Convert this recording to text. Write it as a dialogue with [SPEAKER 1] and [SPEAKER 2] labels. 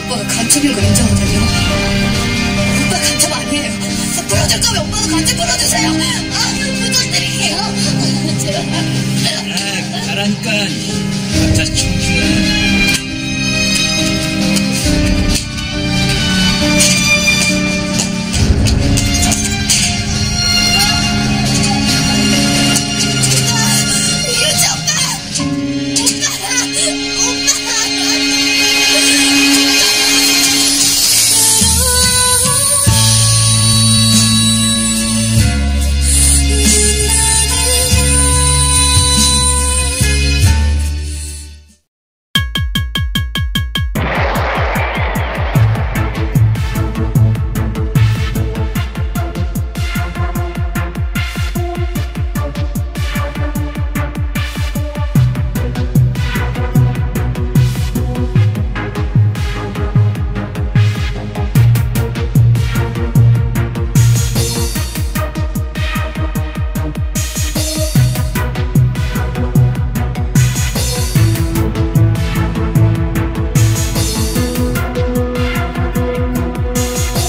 [SPEAKER 1] 오빠가 간첩인 걸 인정하다니요? 오빠 간첩 아니에요. 풀어줄 거면 오빠도 같이 풀어주세요. 부탁드릴게요. 제발.
[SPEAKER 2] 가라니까. 각자 총평